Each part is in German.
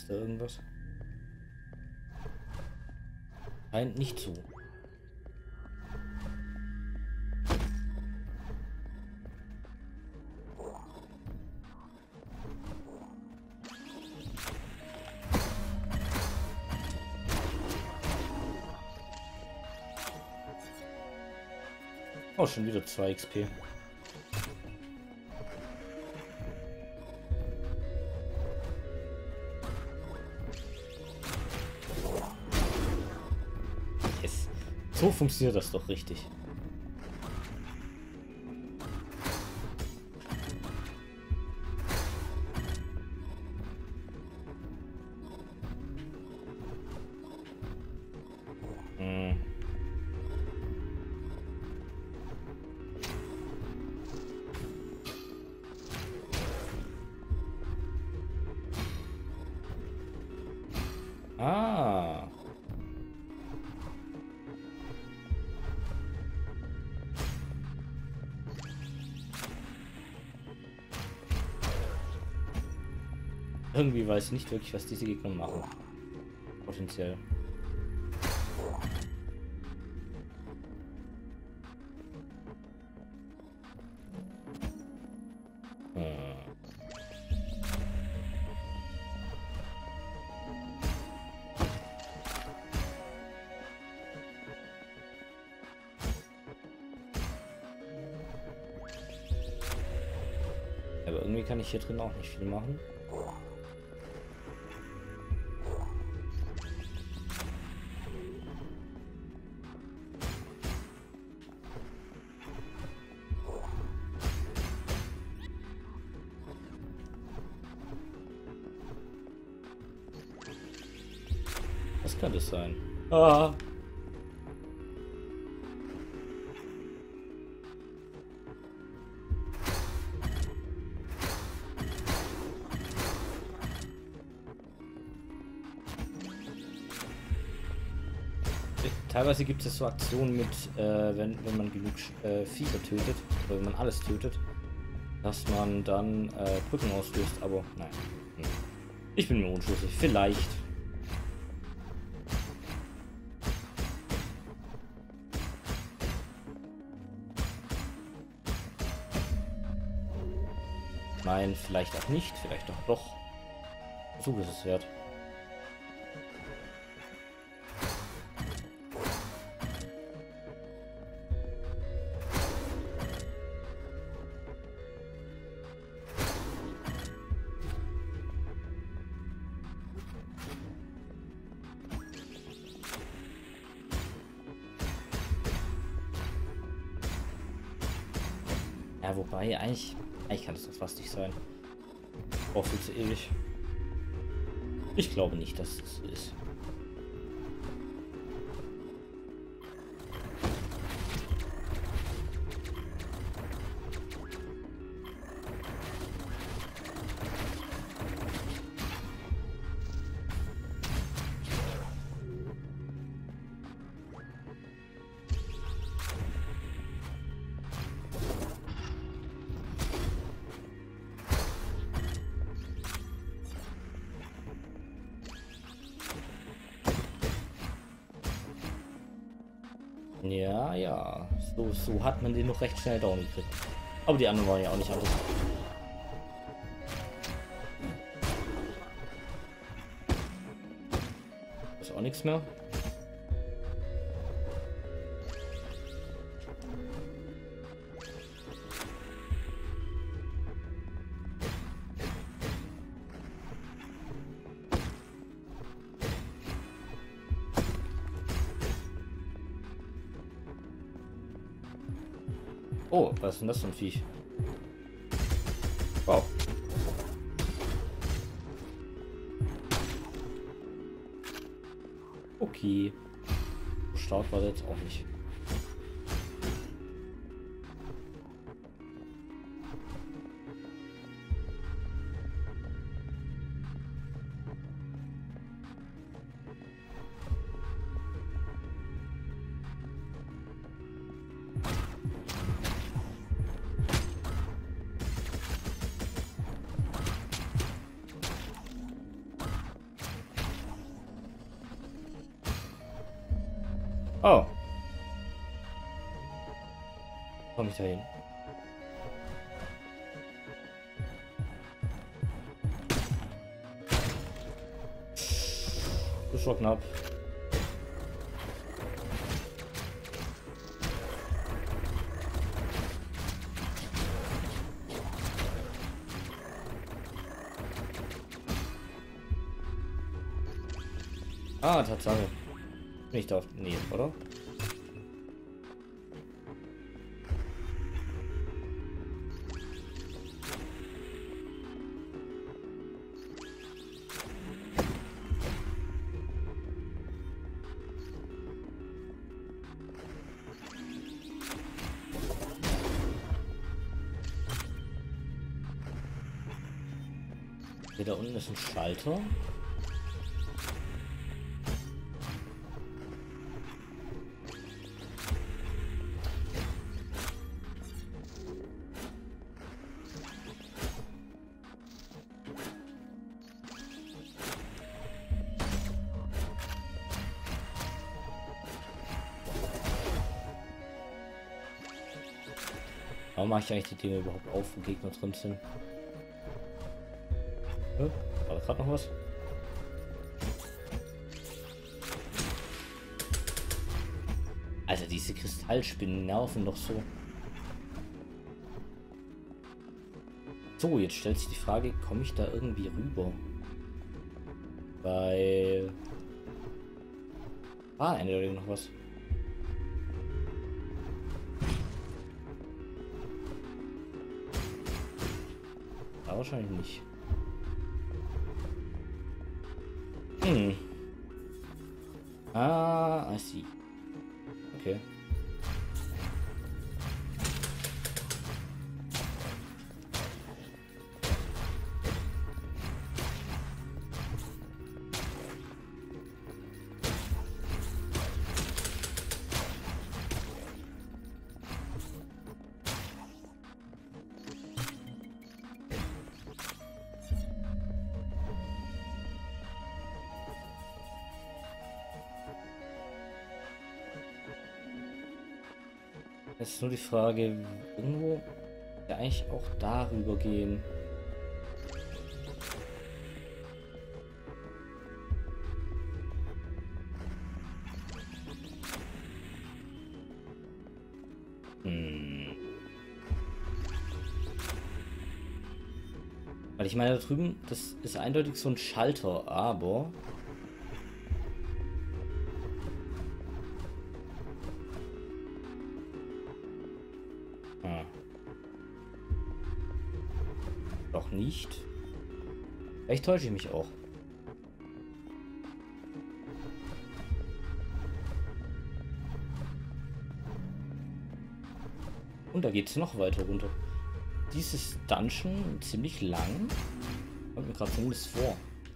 Ist da irgendwas? Nein, nicht so. Oh, schon wieder 2 XP. Yes. So funktioniert das doch richtig. Ah. Irgendwie weiß ich nicht wirklich, was diese Gegner machen. Potenziell. Aber irgendwie kann ich hier drin auch nicht viel machen. Was kann das sein? Ah. Teilweise gibt es so Aktionen mit, wenn man genug Viecher tötet, oder wenn man alles tötet, dass man dann Brücken auslöst, aber nein. Ich bin mir unschlüssig. Vielleicht. Nein, vielleicht auch nicht, vielleicht doch. Versuch ist es wert. Ja, wobei, eigentlich kann das doch fast nicht sein. Auch viel zu ewig. Ich glaube nicht, dass es so ist. Ja, ja. So hat man den noch recht schnell down gekriegt. Aber die anderen waren ja auch nicht anders. Ist auch nichts mehr. Oh, was ist denn das für ein Viech? Wow. Okay. Stark war das jetzt auch nicht. Oh. Komm ich da hin? Das war knapp. Ah, Tatsache. Bin ich da auf... Nee, oder? Hier da unten ist ein Schalter. Warum mache ich eigentlich die Dinge überhaupt auf, wo Gegner drin sind? War da gerade noch was? Alter, diese Kristallspinnen nerven doch so. So, jetzt stellt sich die Frage, komme ich da irgendwie rüber? Weil... Ah, eindeutig noch was. Da wahrscheinlich nicht. Ah, I see. Okay. Jetzt ist nur die Frage, irgendwo ja eigentlich auch darüber gehen. Weil ich meine, da drüben, das ist eindeutig so ein Schalter, aber... Doch nicht. Vielleicht täusche ich mich auch. Und da geht es noch weiter runter. Dieses Dungeon ziemlich lang. Kommt mir gerade zumindest vor.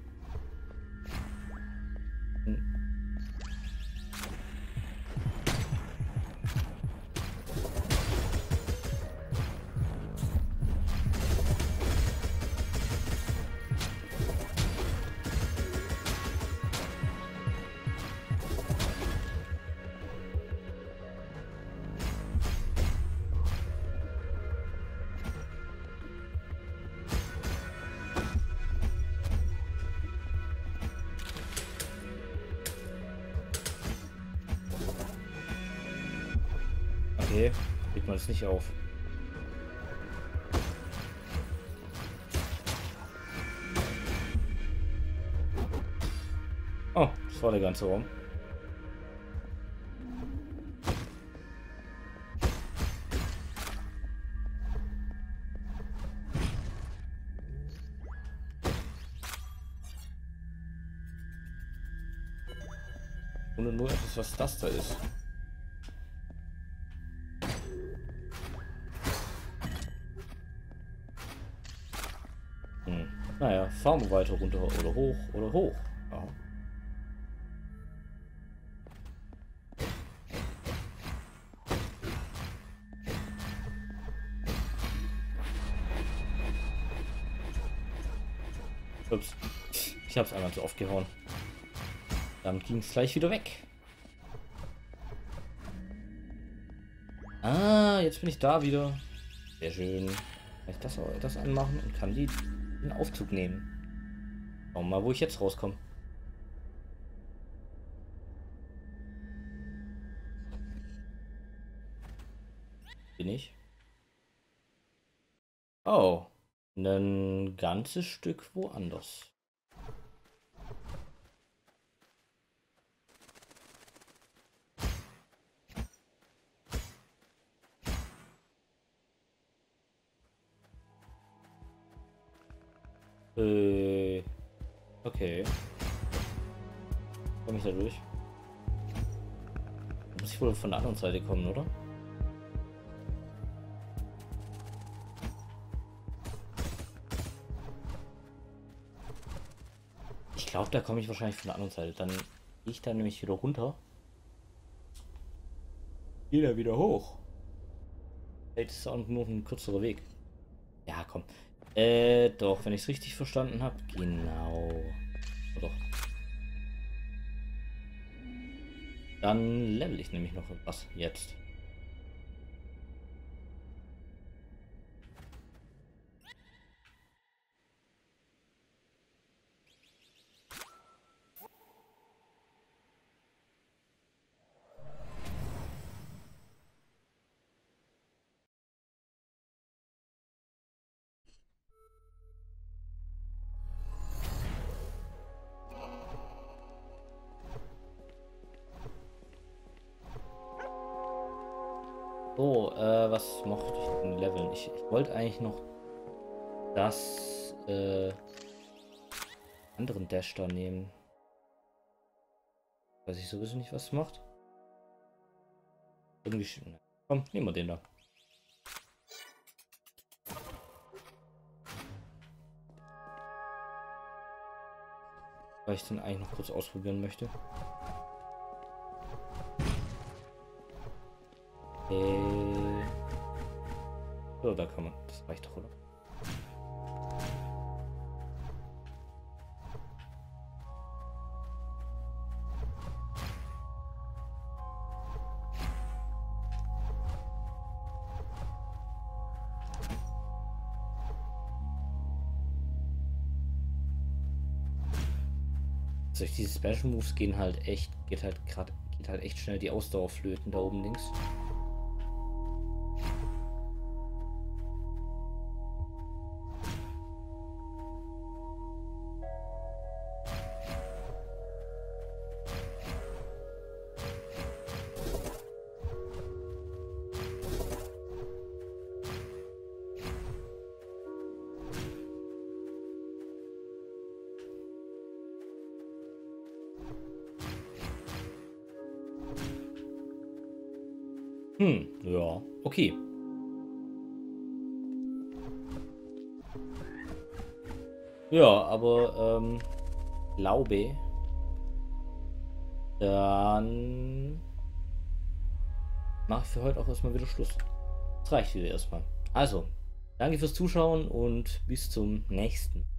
Okay, kriegt man es nicht auf. Oh, das war der ganze Raum. Und nur etwas, was das da ist. Naja, fahren wir weiter runter oder hoch oder hoch. Ja. Ups. Ich hab's einmal zu oft gehauen. Dann ging es gleich wieder weg. Ah, jetzt bin ich da wieder. Sehr schön. Kann ich das anmachen und kann den Aufzug nehmen. Schauen wir mal, wo ich jetzt rauskomme. Bin ich? Oh. Ein ganzes Stück woanders. Okay. Komme ich da durch? Da muss ich wohl von der anderen Seite kommen, oder? Ich glaube, da komme ich wahrscheinlich von der anderen Seite. Dann gehe ich da nämlich wieder runter. Gehe da wieder hoch. Vielleicht ist es auch nur ein kürzerer Weg. Ja, komm. Doch, wenn ich es richtig verstanden habe. Genau. Doch. Dann level ich nämlich noch was jetzt. So, was mochte ich denn leveln? Ich wollte eigentlich noch das anderen Dash da nehmen. Weiß ich sowieso nicht, was es macht. Irgendwie. Komm, nehmen wir den da. Weil ich den eigentlich noch kurz ausprobieren möchte. So, da kann man. Das reicht doch, oder? Durch diese Special Moves geht halt echt schnell die Ausdauer flöten da oben links. Ja, okay. Ja, aber glaube, dann mache ich für heute auch erstmal wieder Schluss. Das reicht wieder erstmal. Also, danke fürs Zuschauen und bis zum nächsten.